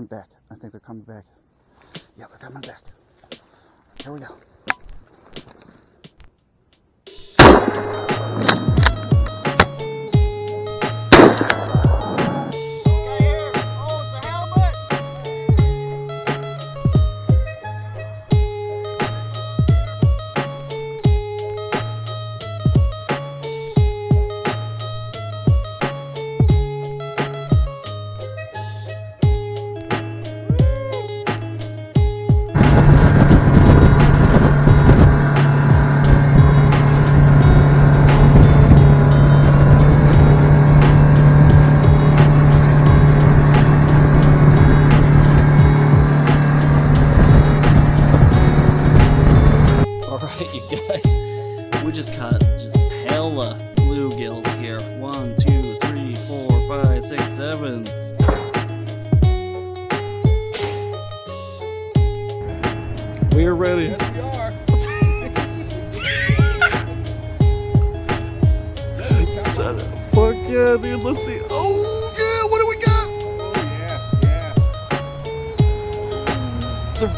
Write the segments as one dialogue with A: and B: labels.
A: coming back. I think they're coming back. Yeah, they're coming back. Here we go.
B: We just caught hella bluegills here. 1, 2, 3, 4, 5, 6, 7. We are ready.
C: Yes, we are.
B: Fuck yeah, dude. Let's see. Oh yeah, what do we got?
C: Oh yeah,
B: They're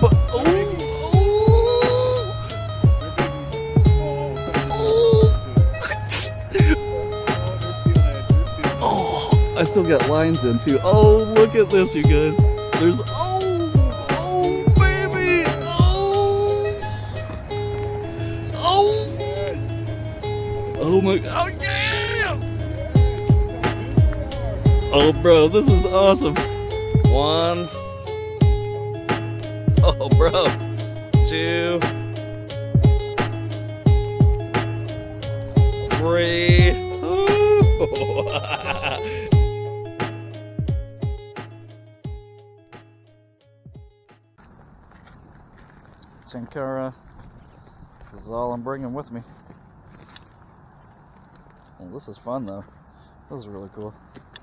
B: I still got lines in too. Oh, look at this, you guys. There's oh baby, oh my, oh yeah. Oh bro, this is awesome. 1. Oh bro. 2. 3. Tenkara, this is all I'm bringing with me. Well, this is fun though. This is really cool.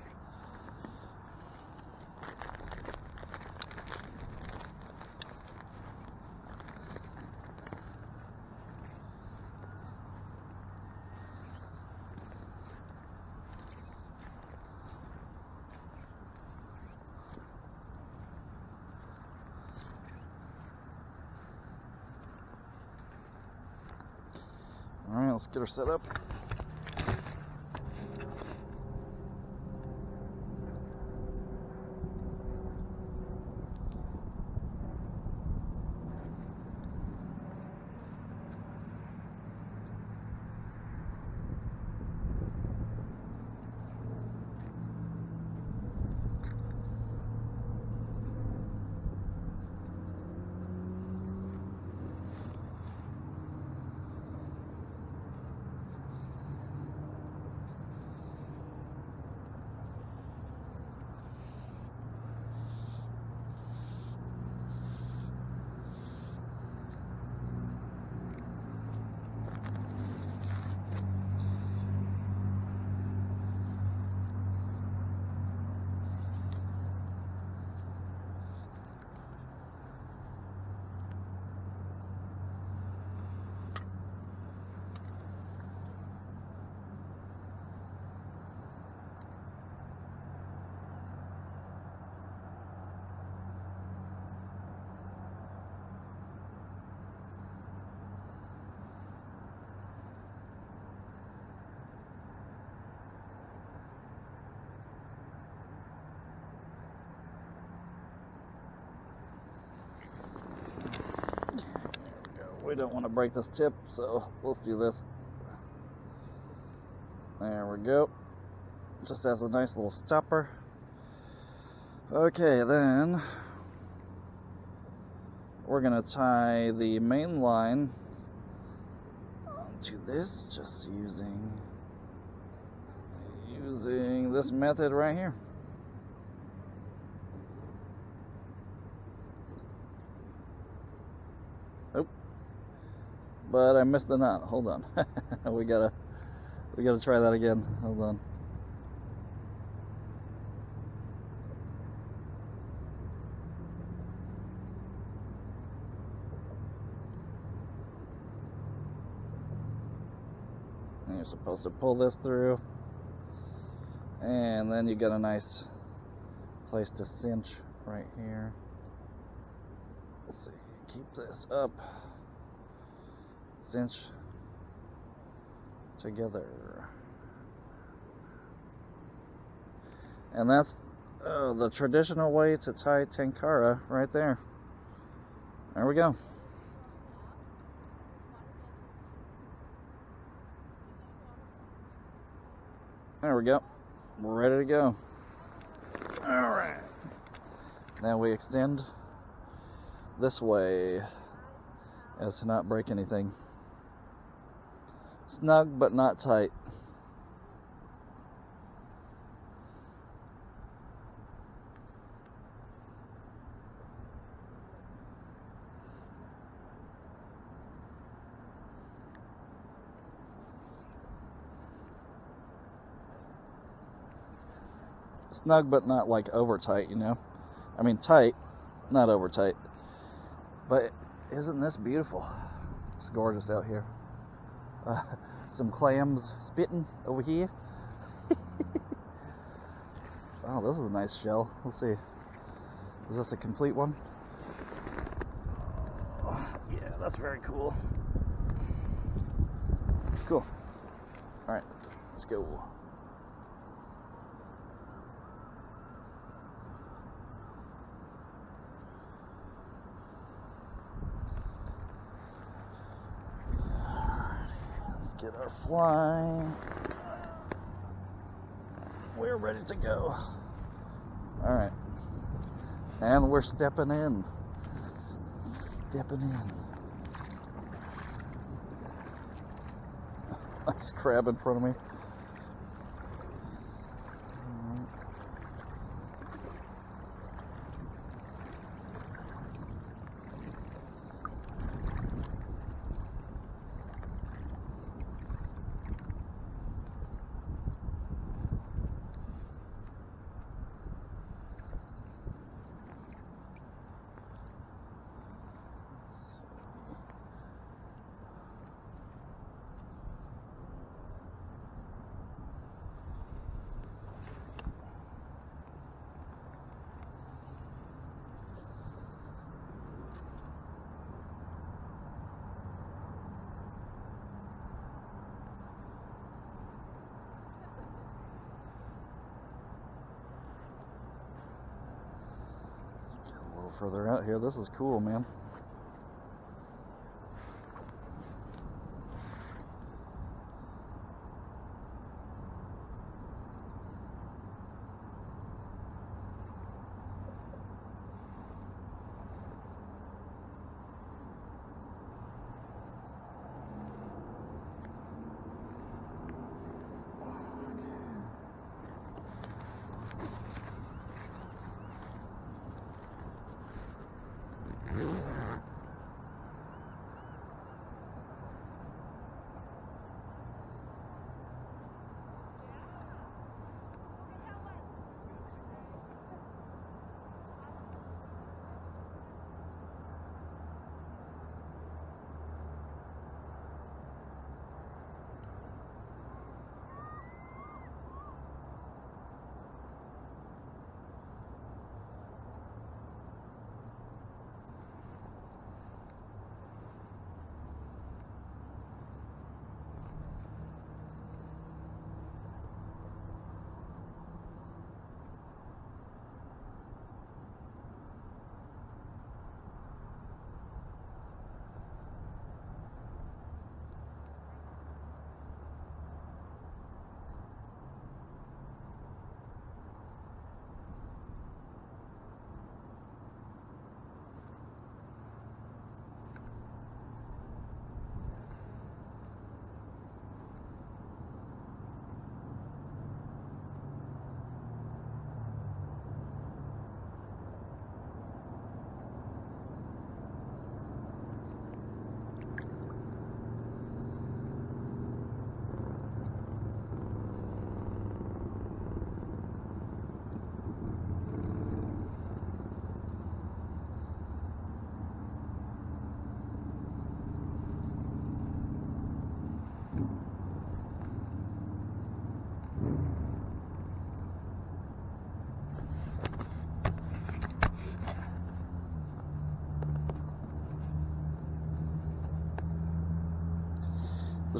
B: Alright, let's get her set up. We don't want to break this tip, so let's do this. There we go. Just has a nice little stopper. Okay, then we're gonna tie the main line onto this, just using this method right here. But I missed the knot. Hold on. we gotta try that again. Hold on. And you're supposed to pull this through, and then you got a nice place to cinch. right here. Let's see, keep this up, cinch together. And that's the traditional way to tie Tenkara right there. There we go. There we go. We're ready to go. Alright. Now we extend this way as to not break anything. Snug but not tight. Snug but not like over tight, you know. I mean tight, not over tight. But isn't this beautiful? It's gorgeous out here. Some clams spitting over here. Oh, this is a nice shell. Let's see. Is this a complete one? Oh, yeah, that's very cool. Cool. All right, let's go. Get our fly. We're ready to go. All right, and we're stepping in. Stepping in. Nice crab in front of me. Further out here, this is cool, man.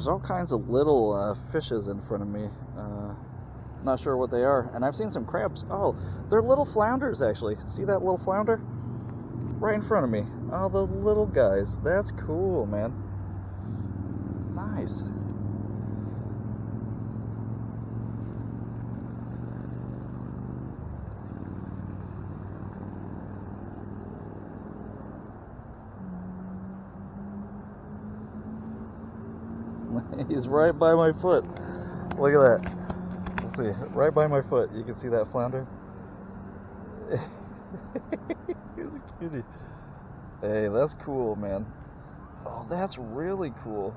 B: There's all kinds of little fishes in front of me. Not sure what they are. And I've seen some crabs. Oh, they're little flounders, actually. See that little flounder? Right in front of me. Oh, the little guys. That's cool, man. Nice. He's right by my foot. Look at that. Let's see. Right by my foot. You can see that flounder? He's a cutie. Hey, that's cool, man. Oh, that's really cool.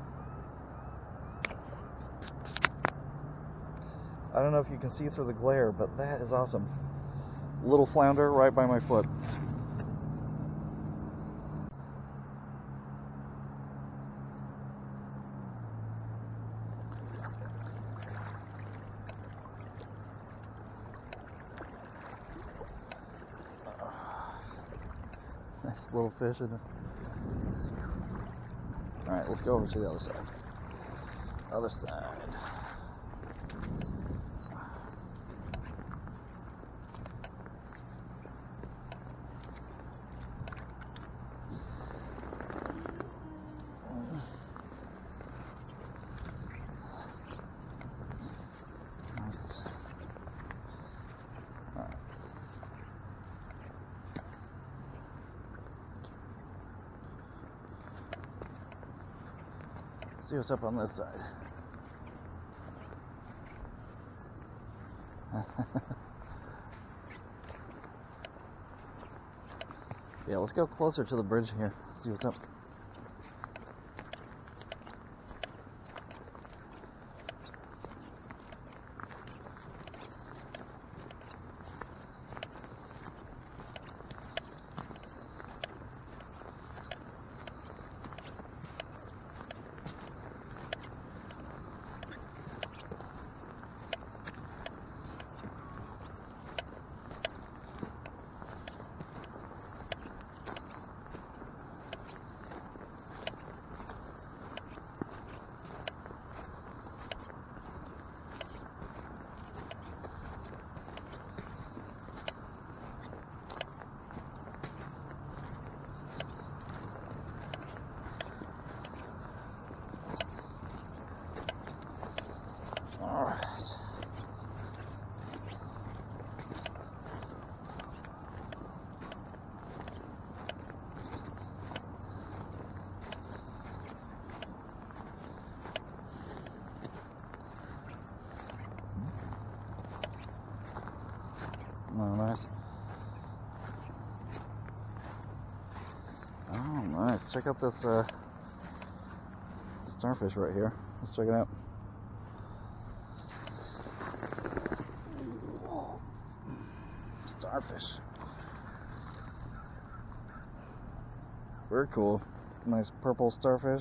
B: I don't know if you can see through the glare, but that is awesome. Little flounder right by my foot. Nice little fish in it. Alright, let's go over to the other side. Other side. Nice. Alright. See what's up on this side. Yeah, let's go closer to the bridge here. See what's up. Oh, nice. Oh, nice. Check out this starfish right here. Let's check it out. Starfish. Very cool. Nice purple starfish.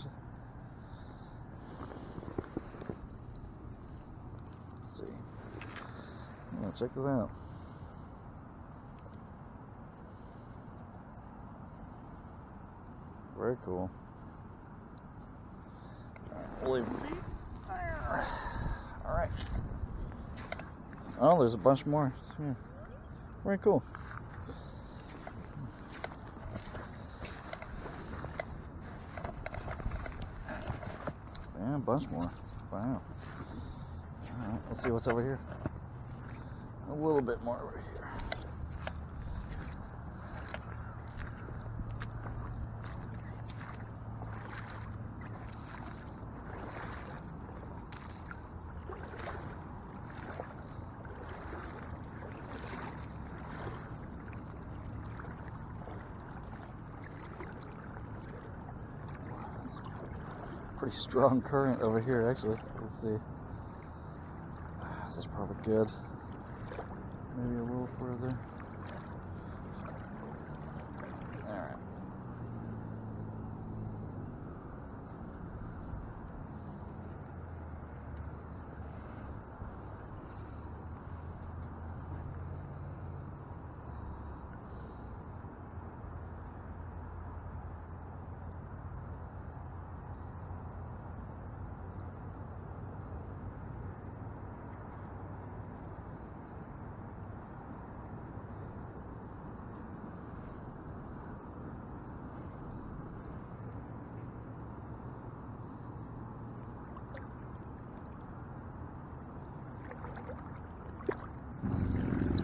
B: Let's see. Yeah, check this out. Very cool. We'll leave them there. Alright. Oh, there's a bunch more. Yeah. Very cool. Yeah, a bunch more. Wow. Alright, let's see what's over here. A little bit more over here. Pretty strong current over here, actually. Let's see. This is probably good. Maybe a little further. Alright.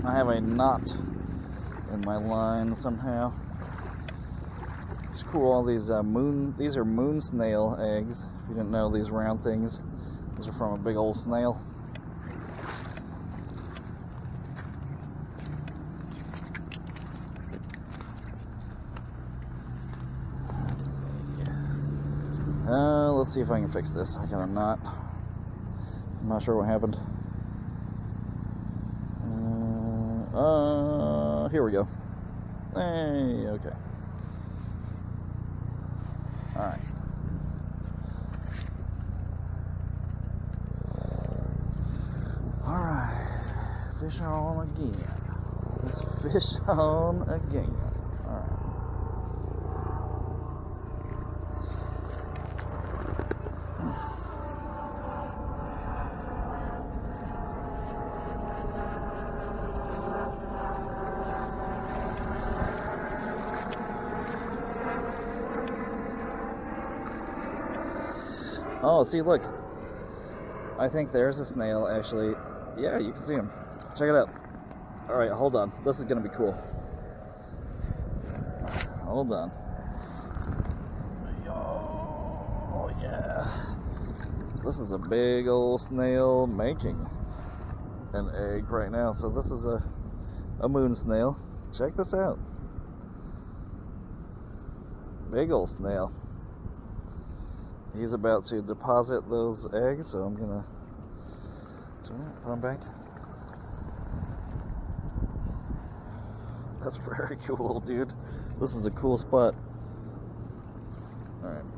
B: I have a knot in my line somehow. It's cool. All these these are moon snail eggs. If you didn't know, these round things, those are from a big old snail. Let's see if I can fix this. I got a knot. I'm not sure what happened. Here we go. Hey, okay. Alright. Alright. Fish on again. Let's fish on again. Alright. Oh, see, look. I think there's a snail, actually. Yeah, you can see him. Check it out. Alright, hold on. This is going to be cool. Hold on. Oh, yeah. This is a big old snail making an egg right now. So this is a moon snail. Check this out. Big old snail. He's about to deposit those eggs, so I'm gonna put them back. That's very cool, dude. This is a cool spot. Alright.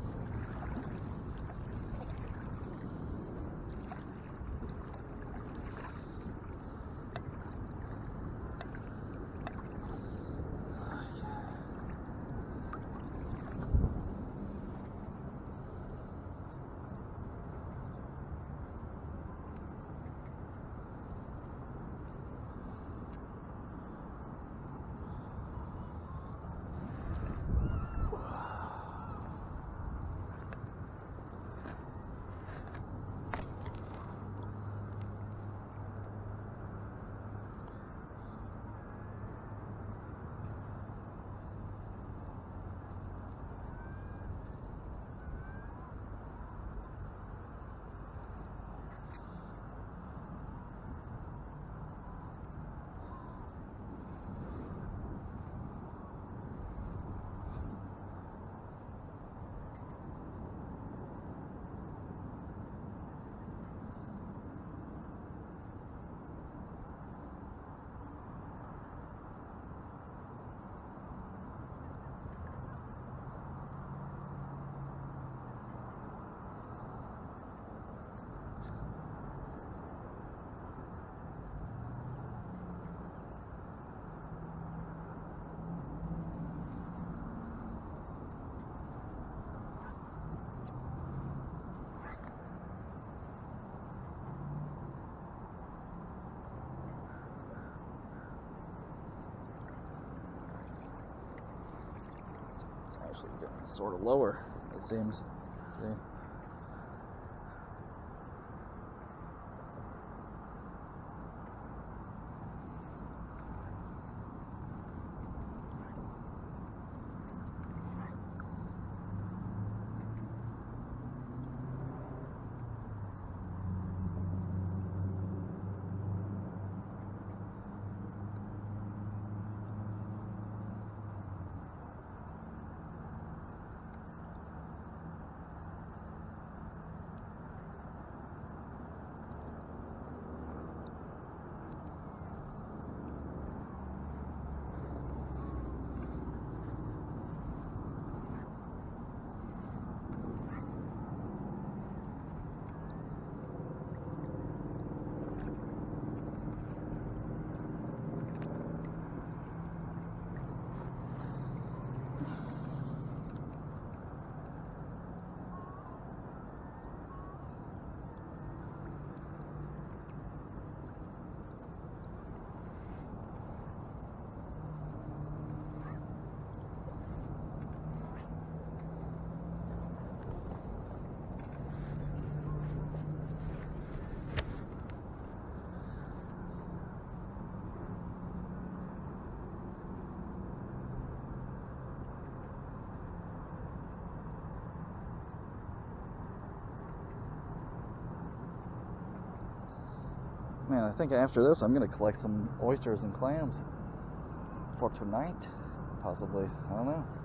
B: Actually getting sort of lower, it seems. Let's see. Man, I think after this I'm gonna collect some oysters and clams for tonight, possibly. I don't know.